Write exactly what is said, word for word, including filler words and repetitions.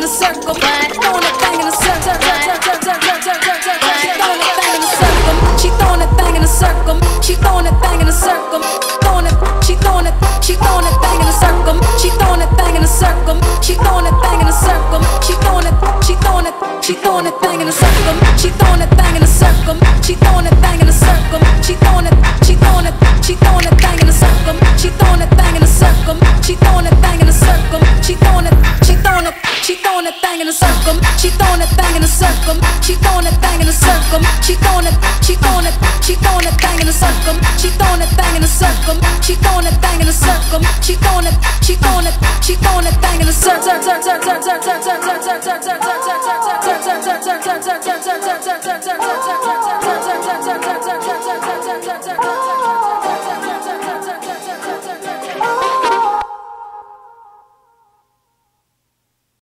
a circle. She throwing that thing in a circle. She throwing that thing in a circle. She throwing that thing in a circle. Throwing it. She throwing it. She throwing that thing in a circle. She throwing that thing in a circle. She throwing that thing in a circle. She throwing it. She throwing it. She throwing that thing in a circle. She throwing that thing in a circle. She throwing that thing in a circle. She throwing it. She throwing it. She throwing that thing in a circle. She throwing that thing in a circle. She throwing that thing in a circle. She throwing it. She throwing it. She throwing that thing in a circle. She throwing that thing in a circle. She throwing that thing in a circle. She throwing it. She throwing it. She throwing that thing in a circle. She throwing that thing in a circle. She throwing that thing in a circle. She throwing it. She throwing it. She throwing that thing in a circle.